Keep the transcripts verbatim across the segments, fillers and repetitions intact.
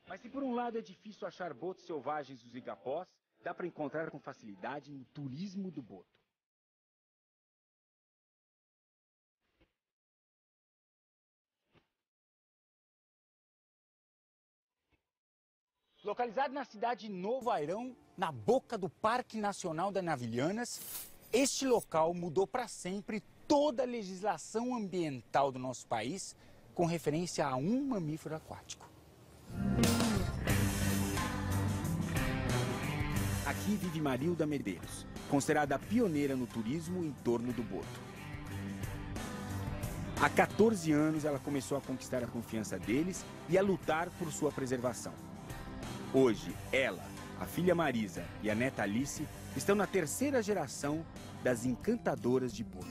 Mas se por um lado é difícil achar botos selvagens dos igapós, dá para encontrar com facilidade no turismo do boto. Localizado na cidade de Novo Airão, na boca do Parque Nacional das Navilhanas, este local mudou para sempre toda a legislação ambiental do nosso país com referência a um mamífero aquático. Aqui vive Marilda Medeiros, considerada pioneira no turismo em torno do boto. Há quatorze anos ela começou a conquistar a confiança deles e a lutar por sua preservação. Hoje, ela, a filha Marisa e a neta Alice estão na terceira geração das encantadoras de boto.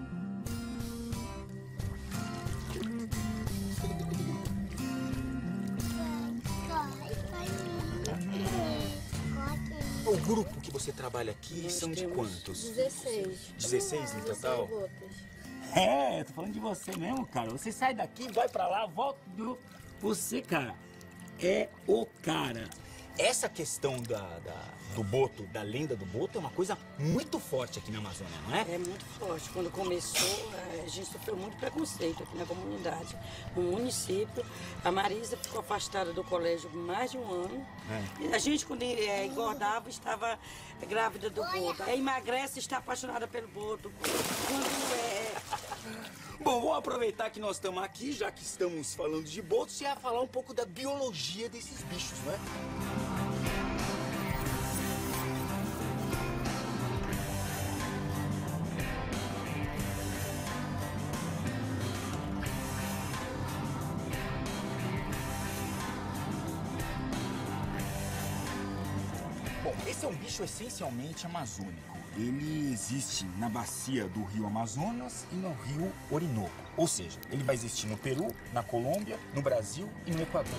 O grupo que você trabalha aqui Nós são de quantos? dezesseis. dezesseis no total? É, eu tô falando de você mesmo, cara. Você sai daqui, vai pra lá, volta do... Você, cara, é o cara. Essa questão da, da, do boto, da lenda do boto, é uma coisa muito forte aqui na Amazônia, não é? É muito forte. Quando começou, a gente sofreu muito preconceito aqui na comunidade. No município, a Marisa ficou afastada do colégio por mais de um ano. É. E a gente, quando é, engordava, estava grávida do boto. Aí emagrece e está apaixonada pelo boto. Quando é... Bom, vamos aproveitar que nós estamos aqui, já que estamos falando de botos, e a falar um pouco da biologia desses bichos, não é? Bom, esse é um bicho essencialmente amazônico. Ele existe na bacia do rio Amazonas e no rio Orinoco. Ou seja, ele vai existir no Peru, na Colômbia, no Brasil e no Equador.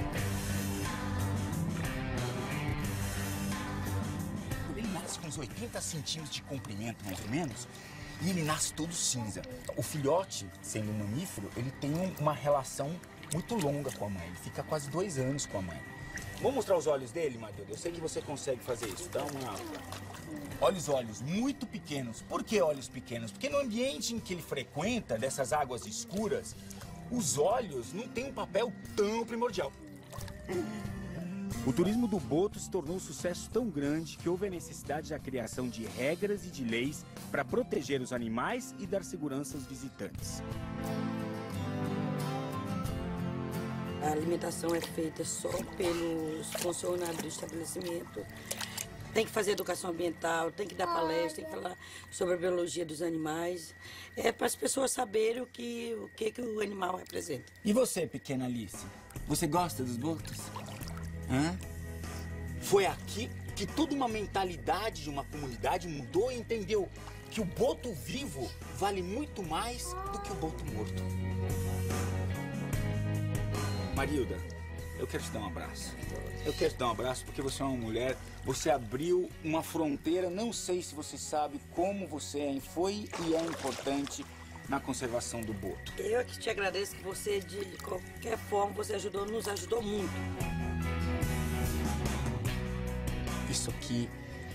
Ele nasce com uns oitenta centímetros de comprimento, mais ou menos, e ele nasce todo cinza. O filhote, sendo um mamífero, ele tem uma relação muito longa com a mãe. Ele fica quase dois anos com a mãe. Vamos mostrar os olhos dele, Marilda? Eu sei que você consegue fazer isso. Dá uma... Olha os olhos muito pequenos. Por que olhos pequenos? Porque no ambiente em que ele frequenta, dessas águas escuras, os olhos não têm um papel tão primordial. O turismo do boto se tornou um sucesso tão grande que houve a necessidade da criação de regras e de leis para proteger os animais e dar segurança aos visitantes. A alimentação é feita só pelos funcionários do estabelecimento. Tem que fazer educação ambiental, tem que dar palestra, tem que falar sobre a biologia dos animais. É para as pessoas saberem o que, o que, que o animal representa. E você, pequena Alice? Você gosta dos botos? Hã? Foi aqui que toda uma mentalidade de uma comunidade mudou e entendeu que o boto vivo vale muito mais do que o boto morto. Marilda, eu quero te dar um abraço. Eu quero te dar um abraço porque você é uma mulher, você abriu uma fronteira, não sei se você sabe como você foi e é importante na conservação do boto. Eu é que te agradeço que você, de qualquer forma, você ajudou, nos ajudou muito. Isso aqui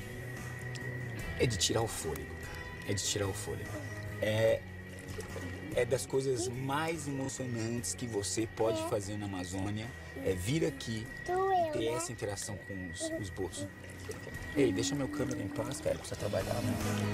é de tirar o fôlego, cara. É de tirar o fôlego. É... É das coisas mais emocionantes que você pode fazer na Amazônia, é vir aqui e ter essa interação com os, os botos. Ei, deixa meu câmera em paz, cara, precisa trabalhar, né?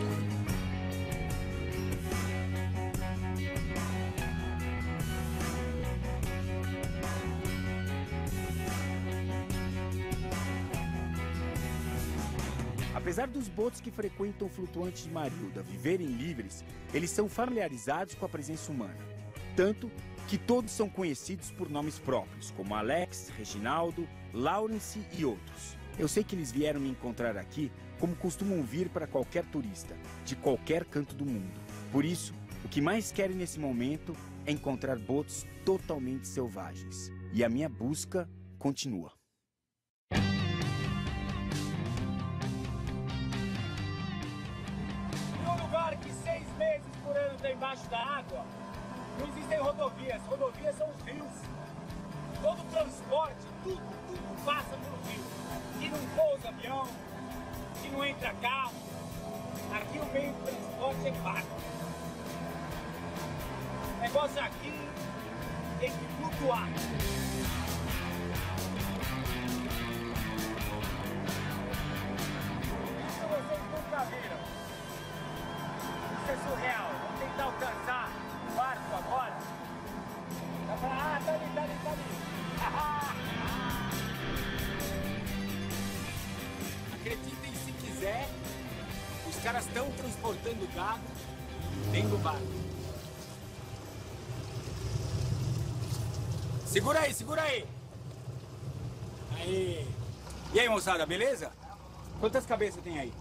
Apesar dos botos que frequentam o flutuante de Marilda viverem livres, eles são familiarizados com a presença humana. Tanto que todos são conhecidos por nomes próprios, como Alex, Reginaldo, Lawrence e outros. Eu sei que eles vieram me encontrar aqui como costumam vir para qualquer turista, de qualquer canto do mundo. Por isso, o que mais querem nesse momento é encontrar botos totalmente selvagens. E a minha busca continua. Que seis meses por ano está embaixo da água, não existem rodovias. Rodovias são os rios. todo o transporte, tudo, tudo passa pelo rio. Aqui não pousa avião, aqui não entra carro, aqui o meio do transporte é barco. O negócio aqui tem que flutuar. Isso vocês nunca viram. Isso é surreal. Vamos tentar alcançar o barco agora. Vai falar, ah, tá ali, tá ali, tá ali. Acreditem se quiser, os caras estão transportando gado dentro do barco. Segura aí, segura aí. Aí. E aí, moçada, beleza? Quantas cabeças tem aí?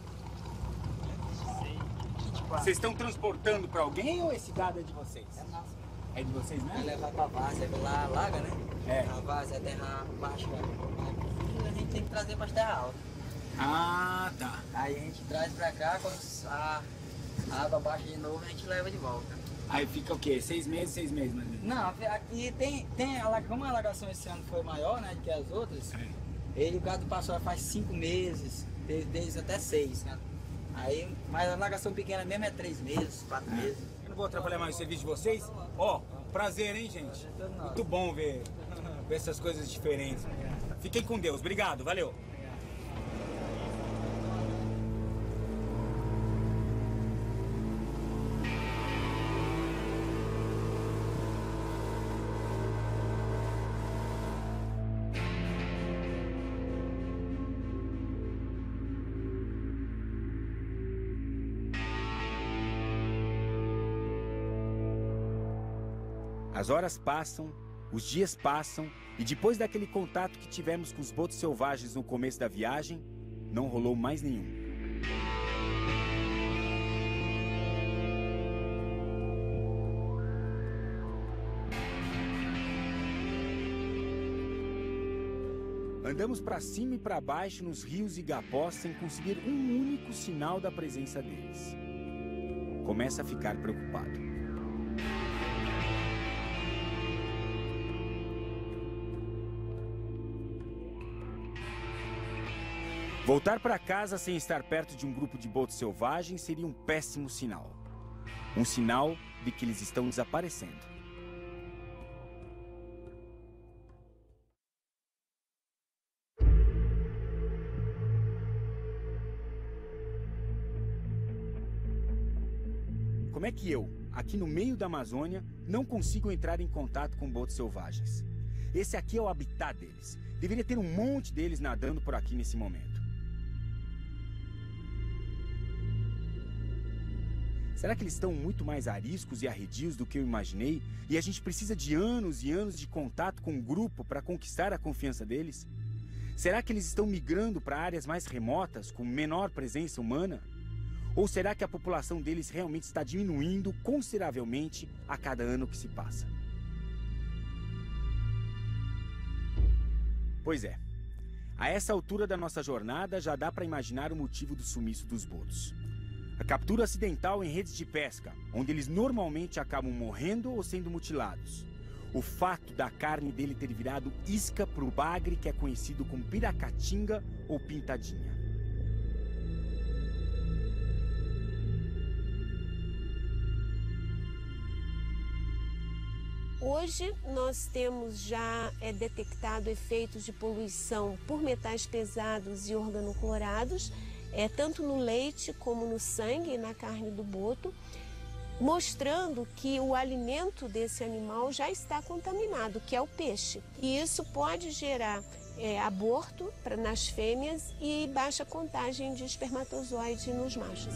Vocês estão transportando para alguém ou esse gado é de vocês? É nosso. É de vocês mesmo? Vai levar pra várzea, lá, laga, né? É. A várzea é terra baixa. E a gente tem que trazer pra terra alta. Ah, tá. Aí a gente traz pra cá, quando a, a água baixa de novo, a gente leva de volta. Aí fica o quê? Seis meses, seis meses, mais ou menos? Não, aqui tem, tem a, como a alagação esse ano foi maior, né, que as outras, É. ele, o gado passou faz cinco meses, desde, desde até seis, né? Aí, mas a alagação pequena mesmo é três meses, quatro É. meses. Eu não vou atrapalhar mais o serviço de vocês. Ó, prazer, hein, gente? Muito bom ver, ver essas coisas diferentes. Fiquem com Deus. Obrigado, valeu. As horas passam, os dias passam, e depois daquele contato que tivemos com os botos selvagens no começo da viagem, não rolou mais nenhum. Andamos para cima e para baixo nos rios e igapós sem conseguir um único sinal da presença deles. Começa a ficar preocupado. Voltar para casa sem estar perto de um grupo de botos selvagens seria um péssimo sinal. Um sinal de que eles estão desaparecendo. Como é que eu, aqui no meio da Amazônia, não consigo entrar em contato com botos selvagens? Esse aqui é o habitat deles. Deveria ter um monte deles nadando por aqui nesse momento. Será que eles estão muito mais ariscos e arredios do que eu imaginei? E a gente precisa de anos e anos de contato com o grupo para conquistar a confiança deles? Será que eles estão migrando para áreas mais remotas, com menor presença humana? Ou será que a população deles realmente está diminuindo consideravelmente a cada ano que se passa? Pois é, a essa altura da nossa jornada já dá para imaginar o motivo do sumiço dos botos. A captura acidental em redes de pesca, onde eles normalmente acabam morrendo ou sendo mutilados. O fato da carne dele ter virado isca para o bagre que é conhecido como piracatinga ou pintadinha. Hoje nós temos já é, detectado efeitos de poluição por metais pesados e organoclorados, é, tanto no leite como no sangue e na carne do boto, mostrando que o alimento desse animal já está contaminado, que é o peixe. E isso pode gerar é, aborto pra, nas fêmeas e baixa contagem de espermatozoide nos machos.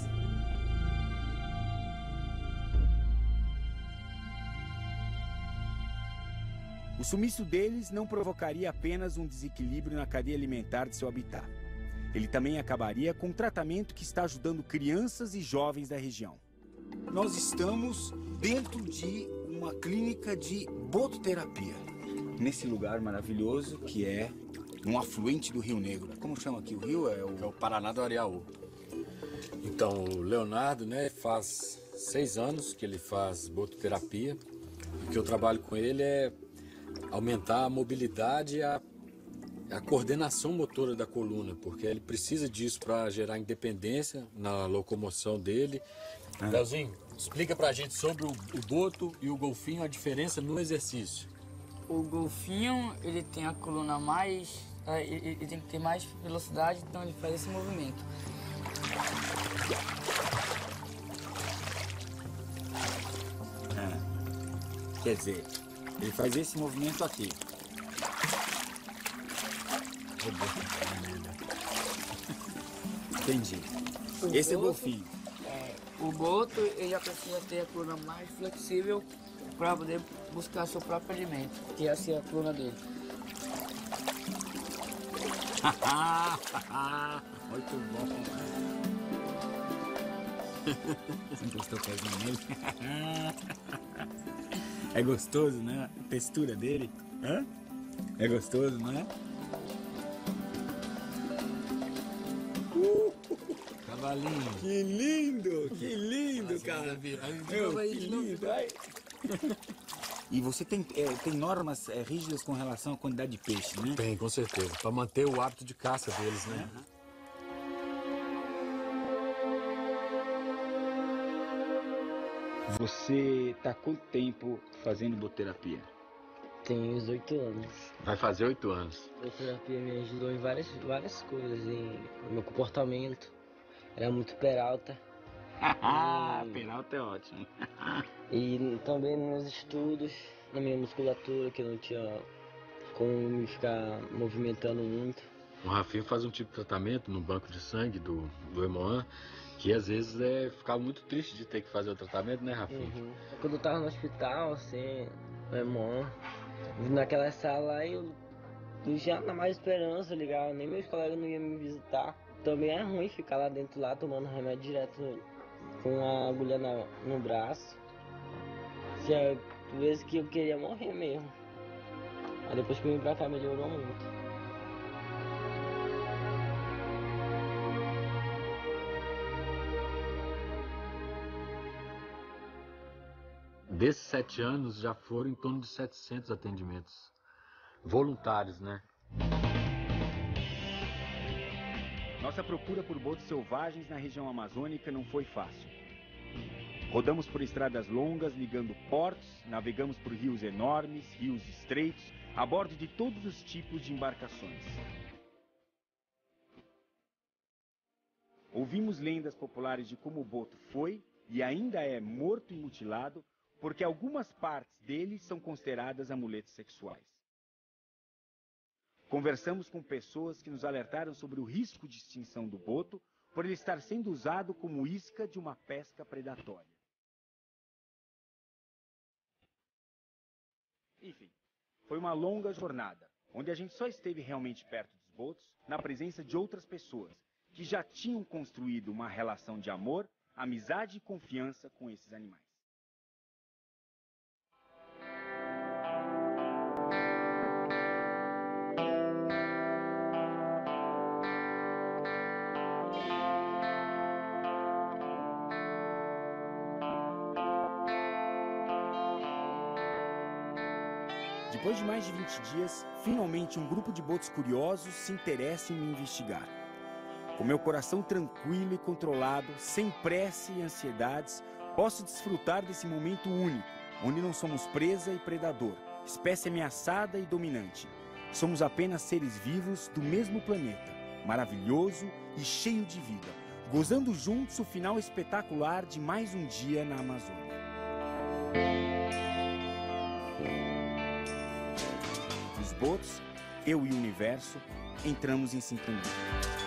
O sumiço deles não provocaria apenas um desequilíbrio na cadeia alimentar de seu habitat. Ele também acabaria com um tratamento que está ajudando crianças e jovens da região. Nós estamos dentro de uma clínica de bototerapia. Nesse lugar maravilhoso que é um afluente do Rio Negro. Como chama aqui o rio? É o, é o Paraná do Areaú. Então, o Leonardo, né, faz seis anos que ele faz bototerapia. O que eu trabalho com ele é aumentar a mobilidade e a, a coordenação motora da coluna, porque ele precisa disso para gerar independência na locomoção dele. Ah. Leozinho, explica pra gente sobre o, o boto e o golfinho, a diferença no exercício. O golfinho, ele tem a coluna mais... Ele, ele tem que ter mais velocidade, então ele faz esse movimento. Ah, quer dizer, ele faz esse movimento aqui. Entendi. O esse boto, é o golfinho. É, o boto, ele já precisa ter a coluna mais flexível para poder buscar seu próprio alimento, que essa é a coluna dele. Muito bom. Você encostou o pezinho nele? É gostoso, né? A textura dele. Hã? É gostoso, não é? Uh, Cavalinho. que lindo, que lindo, cara. Meu, que lindo. Ai. E você tem, é, tem normas é, rígidas com relação à quantidade de peixe, né? Tem, com certeza. Para manter o hábito de caça deles, né? Uhum. Você tá quanto tempo fazendo boterapia? Tenho uns oito anos. Vai fazer oito anos. A terapia me ajudou em várias, várias coisas, em no meu comportamento. Era muito peralta. Ah, peralta é ótimo. E também nos meus estudos, na minha musculatura, que eu não tinha como me ficar movimentando muito. O Rafinha faz um tipo de tratamento no banco de sangue do, do Hemoan, que às vezes é, ficava muito triste de ter que fazer o tratamento, né, Rafinha? Uhum. Quando eu tava no hospital, assim, no Hemoan, naquela sala aí, eu não tinha mais esperança, ligado? Nem meus colegas não iam me visitar. Também é ruim ficar lá dentro, lá, tomando remédio direto com a agulha na, no braço. Tinha vezes que eu queria morrer mesmo. Aí depois que eu vim pra cá melhorou muito. Desses sete anos já foram em torno de setecentos atendimentos voluntários, né? Nossa procura por botos selvagens na região amazônica não foi fácil. Rodamos por estradas longas, ligando portos, navegamos por rios enormes, rios estreitos, a bordo de todos os tipos de embarcações. Ouvimos lendas populares de como o boto foi e ainda é morto e mutilado, porque algumas partes dele são consideradas amuletos sexuais. Conversamos com pessoas que nos alertaram sobre o risco de extinção do boto por ele estar sendo usado como isca de uma pesca predatória. Enfim, foi uma longa jornada, onde a gente só esteve realmente perto dos botos na presença de outras pessoas que já tinham construído uma relação de amor, amizade e confiança com esses animais. Depois de mais de vinte dias, finalmente um grupo de botos curiosos se interessa em me investigar. Com meu coração tranquilo e controlado, sem pressa e ansiedades, posso desfrutar desse momento único, onde não somos presa e predador, espécie ameaçada e dominante. Somos apenas seres vivos do mesmo planeta, maravilhoso e cheio de vida, gozando juntos o final espetacular de mais um dia na Amazônia. Os botos, eu e o universo, entramos em sintonia.